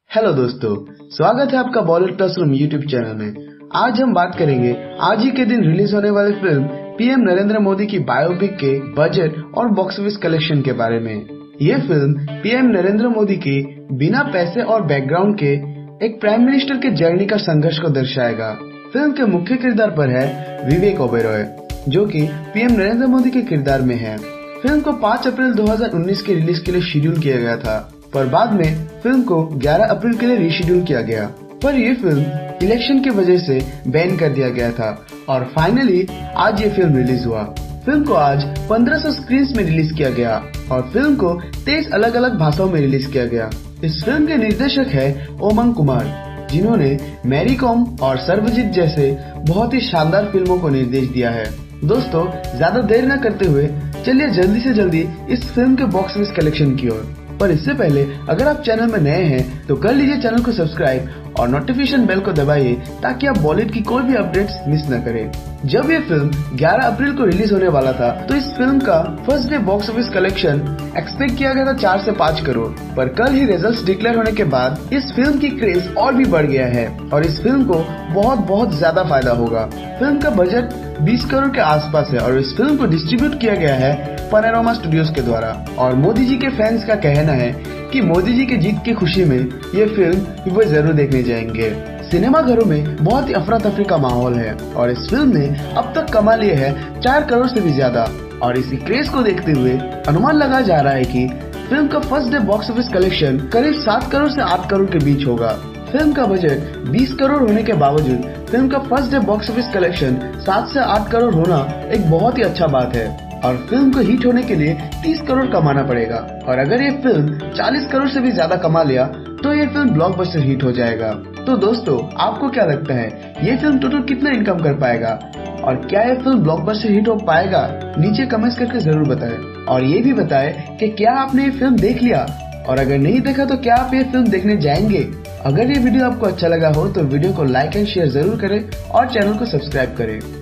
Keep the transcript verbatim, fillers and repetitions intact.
Hello दोस्तों, स्वागत है आपका बॉलीवुड क्लासरूम यूट्यूब चैनल में। आज हम बात करेंगे आज ही के दिन रिलीज होने वाली फिल्म पीएम नरेंद्र मोदी की बायोपिक के बजट और बॉक्स ऑफिस कलेक्शन के बारे में। ये फिल्म पीएम नरेंद्र मोदी के बिना पैसे और बैकग्राउंड के एक प्राइम मिनिस्टर के जर्नी का संघर्ष को दर्शाएगा। फिल्म के मुख्य किरदार पर है विवेक ओबेरॉय, जो कि पीएम नरेंद्र मोदी के किरदार में है। फिल्म को पाँच अप्रैल दो हज़ार उन्नीस के रिलीज के लिए शेड्यूल किया गया था, पर बाद में फिल्म को ग्यारह अप्रैल के लिए रीशेड्यूल किया गया। पर ये फिल्म इलेक्शन की वजह से बैन कर दिया गया था और फाइनली आज ये फिल्म रिलीज हुआ। फिल्म को आज पंद्रह सौ स्क्रीन्स में रिलीज किया गया और फिल्म को तेईस अलग अलग भाषाओं में रिलीज किया गया। इस फिल्म के निर्देशक है ओमंग कुमार, जिन्होंने मैरी कॉम और सर्वजीत जैसे बहुत ही शानदार फिल्मों को निर्देश दिया है। दोस्तों, ज्यादा देर न करते हुए चलिए जल्दी से जल्दी इस फिल्म के बॉक्स ऑफिस कलेक्शन की ओर। पर इससे पहले अगर आप चैनल में नए हैं तो कर लीजिए चैनल को सब्सक्राइब और नोटिफिकेशन बेल को दबाइए ताकि आप बॉलीवुड की कोई भी अपडेट्स मिस न करें। जब ये फिल्म ग्यारह अप्रैल को रिलीज होने वाला था तो इस फिल्म का first day box office collection expect किया गया था चार से पाँच करोड़, पर कल ही रिजल्ट्स डिक्लेयर होने के बाद इस फिल्म की क्रेज और भी बढ़ गया है और इस फिल्म को बहुत बहुत ज्यादा फायदा होगा। फिल्म का बजट बीस करोड़ के आसपास है और इस फिल्म को डिस्ट्रीब्यूट किया गया है पैनोरामा स्टूडियोज के द्वारा। और मोदी जी के फैंस का कहना है कि मोदी जी के जीत की खुशी में ये फिल्म वो जरूर देखने जाएंगे। सिनेमा घरों में बहुत ही अफरा तफरी का माहौल है और इस फिल्म ने अब तक कमा लिए है चार करोड़ से भी ज्यादा। और इसी क्रेज को देखते हुए अनुमान लगाया जा रहा है कि फिल्म का first day box office collection करीब सात करोड़ से आठ करोड़ के बीच होगा। फिल्म का बजट बीस करोड़ होने के बावजूद फिल्म का first day box office collection सात से आठ करोड़ होना एक बहुत ही अच्छा बात है और फिल्म को हिट होने के लिए तीस करोड़ कमाना पड़ेगा। और अगर ये फिल्म चालीस करोड़ से भी ज्यादा कमा लिया तो ये फिल्म ब्लॉकबस्टर हिट हो जाएगा। तो दोस्तों, आपको क्या लगता है ये फिल्म टोटल कितना इनकम कर पाएगा और क्या ये फिल्म ब्लॉकबस्टर हिट हो पाएगा? नीचे कमेंट्स करके जरूर बताएं और ये भी बताएं कि क्या आपने ये फिल्म देख लिया और अगर नहीं देखा तो क्या आप ये फिल्म देखने जाएंगे। अगर ये वीडियो आपको अच्छा लगा हो तो वीडियो को लाइक एंड शेयर जरूर करें और चैनल को सब्सक्राइब करें।